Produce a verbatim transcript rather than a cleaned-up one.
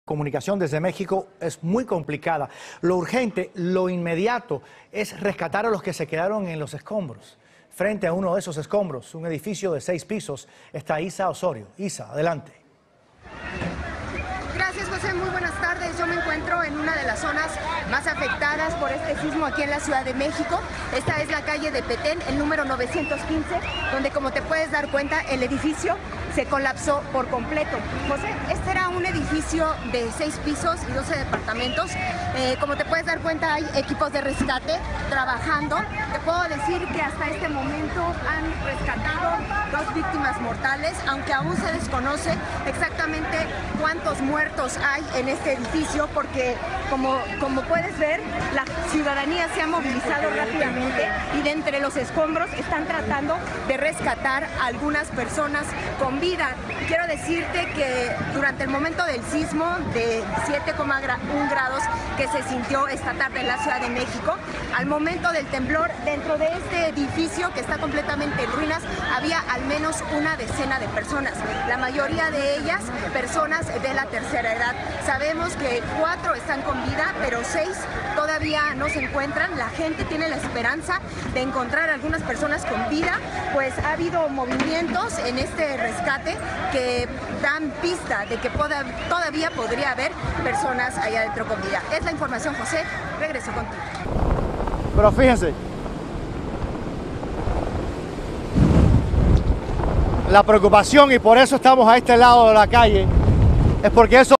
comunicación desde México es muy complicada. Lo urgente, lo inmediato es rescatar a los que se quedaron en los escombros. Frente a uno de esos escombros, un edificio de seis pisos, está Isa Osorio. Isa, adelante. Gracias, José. Muy buenas tardes. Yo me encuentro en una de las zonas más afectadas por este sismo aquí en la Ciudad de México. Esta es la calle de Petén, el número novecientos quince, donde, como te puedes dar cuenta, el edificio se colapsó por completo. José, este era un edificio de seis pisos y doce departamentos. Eh, como te puedes dar cuenta, hay equipos de rescate trabajando. Te puedo decir que hasta este momento han rescatado dos víctimas mortales, aunque aún se desconoce exactamente cuántos muertos hay en este edificio, porque como, como puedes ver, la ciudadanía se ha movilizado rápidamente y de entre los escombros están tratando de rescatar a algunas personas con vida. Quiero decirte que durante el momento del sismo de siete coma uno grados que se sintió esta tarde en la Ciudad de México, al momento del temblor, dentro de este edificio que está completamente en ruinas, había al menos una decena de personas, la mayoría de ellas personas de la tercera edad. Sabemos que cuatro están con vida, pero seis todavía no se encuentran. La gente tiene la esperanza de encontrar a algunas personas con vida, pues ha habido movimientos en este rescate que dan pista de que poda, todavía podría haber personas allá adentro con vida. Es la información, José. Regreso contigo. Pero fíjense, la preocupación, y por eso estamos a este lado de la calle, es porque eso